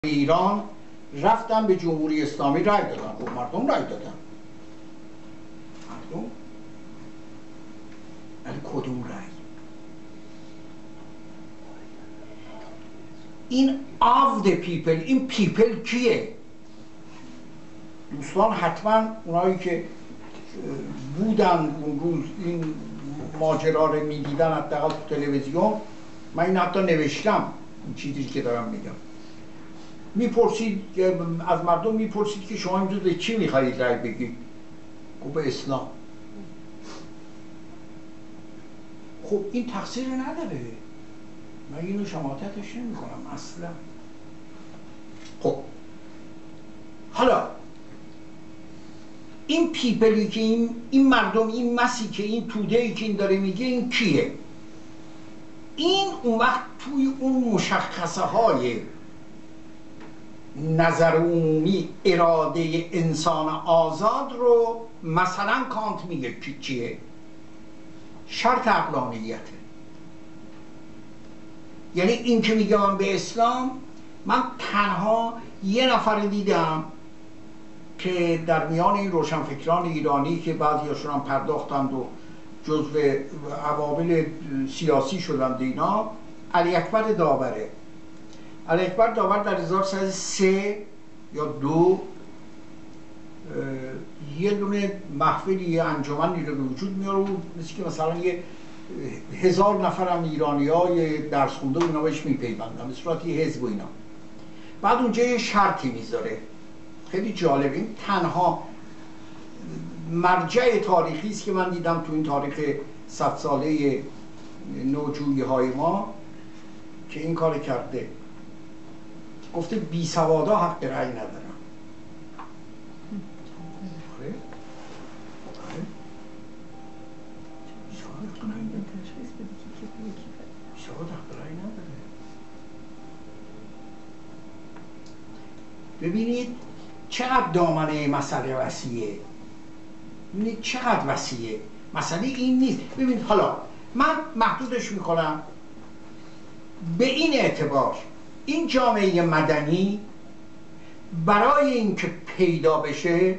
ایران رفتن به جمهوری اسلامی رای دادن. خب مردم رای دادن، مردم، ولی کدوم رای؟ این of the people، این people کیه؟ دوستان حتما اونایی که بودن اون روز این ماجرا رو میدیدن حداقل تو تلویزیون، من این حتی نوشتم این چیزی که دارم میگم، میپرسید از مردم، میپرسید که شما امروز به چی میخواهید رای بگید؟ گفت به اسلام. خب این تقصیر نداره، من اینو شماتتش نمی کنم اصلا. خب حالا این پیپلی که این مردم، این مسی که این توده‌ای که این داره میگه، این کیه؟ این اون وقت توی اون مشخصه های نظر عمومی اراده انسان آزاد رو مثلا کانت میگه که چیه؟ شرط عقلانیته. یعنی این که میگه من به اسلام، من تنها یه نفر دیدم که در میان این روشنفکران ایرانی که بعضیاشون هم پرداختند و جزو عوامل سیاسی شدند اینا، علی اکبر داوره. علی اکبر داور در 1303 یا 2 یه دونه محفلی، یه انجمنی رو به وجود میاره و مثل که مثلا یه 1000 نفر هم ایرانی‌های درس خونده و اینا بهش میپیوندن به صورت یه حزب و اینا. بعد اونجا یه شرطی میذاره خیلی جالب، این تنها مرجع تاریخی است که من دیدم تو این تاریخ 100 ساله نوجویی های ما که این کار کرده. گفته بی سوادا حق رأی ندارن. ببینید چقدر دامنه مسئله وسیعه، ببینید چقدر وسیعه. مسئله این نیست. ببینید حالا من محدودش میکنم به این اعتبار، این جامعه مدنی برای اینکه پیدا بشه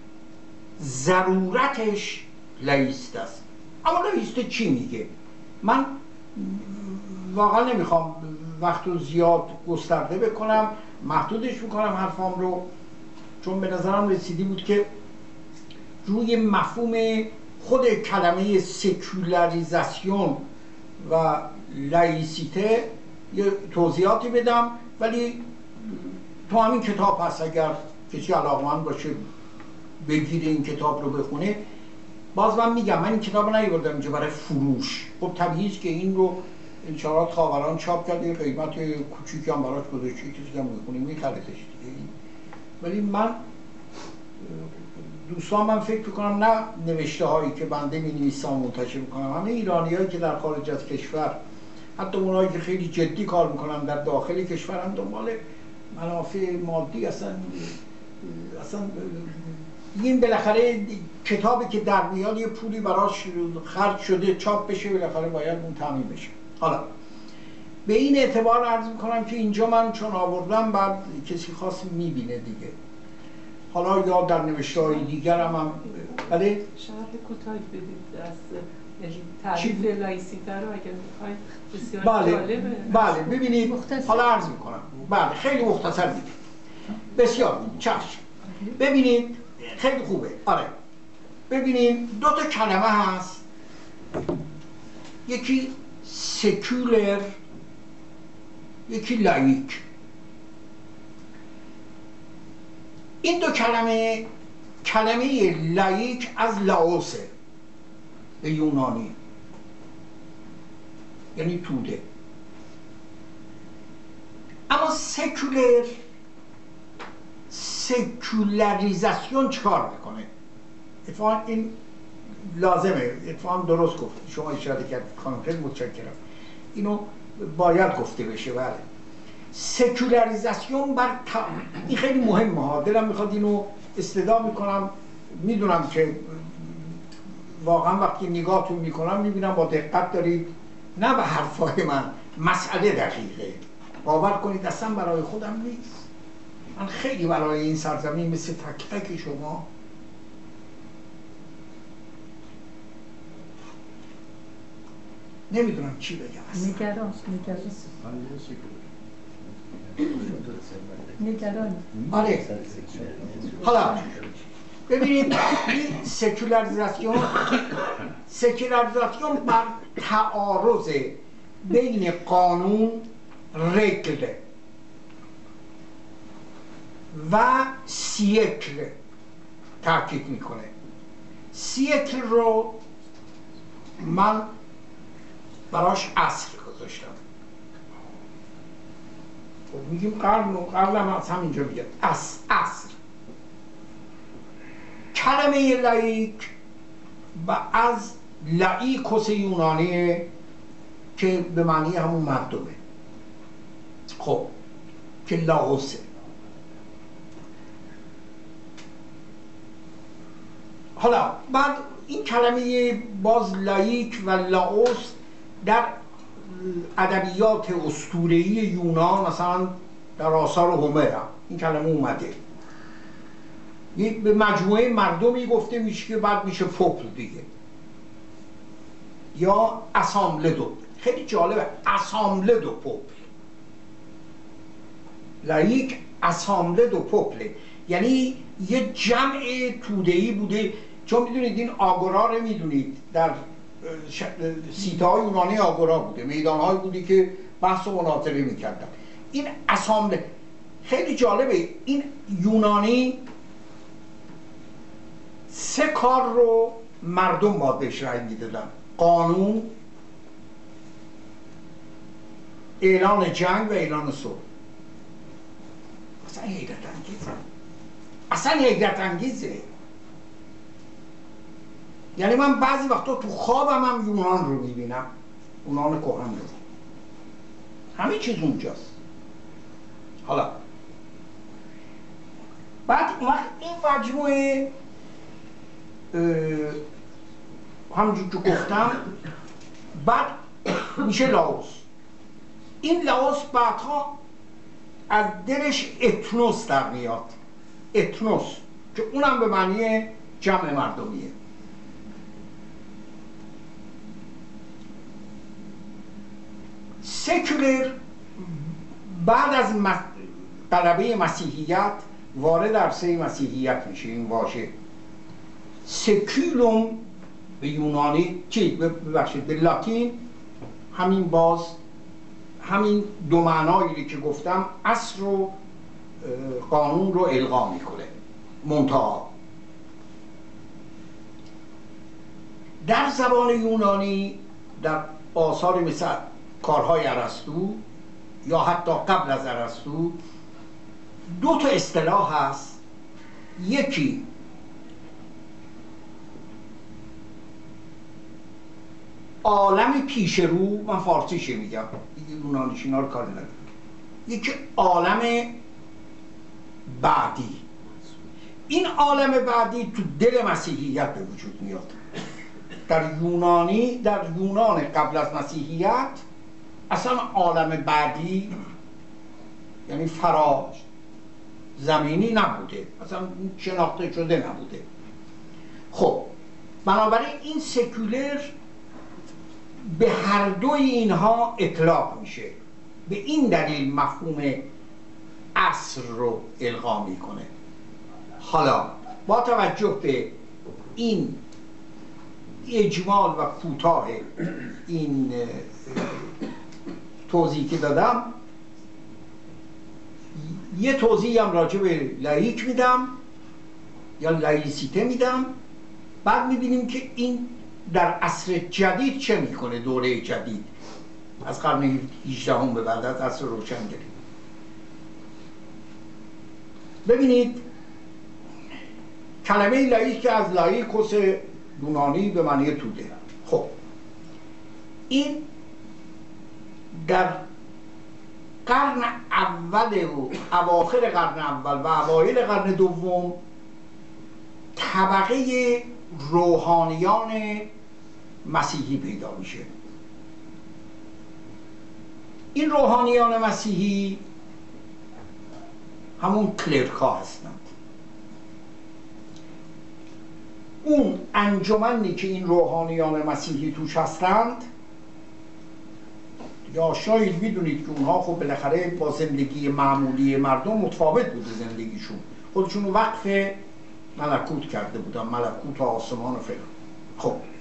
ضرورتش لایست است. اما لایست چی میگه؟ من واقعا نمیخوام وقت رو زیاد گسترده بکنم، محدودش میکنم حرفام رو، چون به نظرم رسیدی بود که روی مفهوم خود کلمه سکولاریزاسیون و لایسیته یه توضیحاتی بدم. ولی تو همین کتاب هست، اگر کسی علاقمند باشه بگیره این کتاب رو بخونه. باز من میگم من این کتاب رو نیاوردم اینجا برای فروش. خب طبیعیه که این رو انشاءالله خاوران چاپ کرده، قیمت کوچیکی هم براش گذاشته، کسی هم میخونه میخردش دیگه. ولی من دوستان، من فکر میکنم نه نوشته هایی که بنده می‌نویسم منتشر میکنم، همه ایرانی هایی که در خارج از کشور، حتی اونایی که خیلی جدی کار میکنن در داخل کشور، هم دنبال منافع مادی اصلا این بالاخره کتابی که در میاد یه پولی براش خرج شده چاپ بشه، بالاخره باید اون تامین بشه. حالا به این اعتبار عرض میکنم که اینجا من چون آوردم بعد کسی خاص میبینه دیگه، حالا یا در نوشته های دیگر هم ولی شرح کوتاهی بدید از تعریف لایسیته رو اگر میخواید. بسیار جالبه. بله ببینید حالا عرض میکنم. بله خیلی مختصر میگم. بسیار چشم. ببینید خیلی خوبه. آره ببینید دو تا کلمه هست، یکی سکولر، یکی لایک. این دو کلمه لایک از لاوسه به یونانی، یعنی توده. اما سکولاریزاسیون چکار میکنه؟ اتفاقا این لازمه، اتفاقا درست گفت شما اشاره کردید خانم، خیلی متشکرم. اینو باید گفته بشه. بله سکولاریزاسیون این خیلی مهمه ها، دلم میخواد اینو استدعا میکنم. میدونم که واقعا وقتی نگاهتون میکنم میبینم با دقت دارید، نه به حرفای من، مسئله دقیقه باور کنید اصلا برای خودم نیست. من خیلی برای این سرزمین مثل تک تک شما نمیدونم چی بگم اصلا. نگران. آره. حالا ببینید این سکولاریزاسیون بر تعارض بین قانون، رگل و سیکل تاکید میکنه. سیکل رو من براش عصر گذاشتم. خب میگیم قرن هم از همینجا میگه عصر. کلمه لایک و از لایکوس یونانیه که به معنی همون مردمه، خب که لاوسه. حالا بعد این کلمه باز لایک و لاوس در ادبیات اسطوره‌ای یونان مثلا در آثار هومر این کلمه اومده. به مجموعه مردمی گفته میشه که بعد میشه پوپل دیگه، یا اسامبله. خیلی جالبه، اسامبله دو پوپل. لایک اسامبله دو پوپل، یعنی یه جمع توده‌ای بوده. چون میدونید این آگورا رو میدونید، در سیته‌های یونانی آگورا بوده، میدان‌هایی بودی که بحث و مناظره میکردن. این اسامبله خیلی جالبه. این یونانی 3 کار رو مردم باید بهش رأی میدادن: قانون، اعلان جنگ و اعلان صلح. اصلا حیرت انگیزه. یعنی من بعضی وقتا تو خوابم هم یونان رو میبینم، یونان کهن رو، همه چیز اونجاست. حالا بعد این مجموعه همونجور که گفتم بعد میشه لاوس. این لاوس بعدها از دلش اتنوس در میاد، اتنوس که اونم به معنی جمع مردمیه. سکولر بعد از غلبه مسیحیت وارد عرصه مسیحیت میشه. این واژه سکولوم به یونانی ببخشید به لاتین همین باز همین دو معنایی که گفتم، عصر و قانون رو الغا میکنه. منتها در زبان یونانی در آثار مثل کارهای ارسطو یا حتی قبل از ارسطو 2 تا اصطلاح هست. یکی عالم پیش رو، من فارسیش میگم دیگه، یونانیش اینا رو کار ندارم. یکی عالم بعدی. این عالم بعدی تو دل مسیحیت به وجود میاد. در یونان قبل از مسیحیت اصلا عالم بعدی یعنی فرا زمینی نبوده، اصلا شناخته شده نبوده. خب بنابراین این سکولر به هر دوی اینها اطلاق میشه. به این دلیل مفهوم عصر رو الغا میکنه. حالا با توجه به این اجمال و کوتاه این توضیحی که دادم، یه توضیحی هم راجع به لایک میدم یا لایسیته میدم. بعد میبینیم که این در عصر جدید چه میکنه. دوره جدید از قرن 18 به بعد از عصر روشنگری. ببینید کلمه لایک که از لایکوس یونانی به معنی توده. خب این در قرن اول و اواخر قرن اول و اوایل قرن دوم طبقه روحانیان مسیحی پیدا میشه. این روحانیان مسیحی همون کلرکا هستند. اون انجمنی که این روحانیان مسیحی توش هستند، یا شاید میدونید که اونها خب بالاخره با زندگی معمولی مردم متفاوت بوده زندگیشون، خودشون وقف ملکوت کرده بودن، ملکوت آسمان و فلان. خب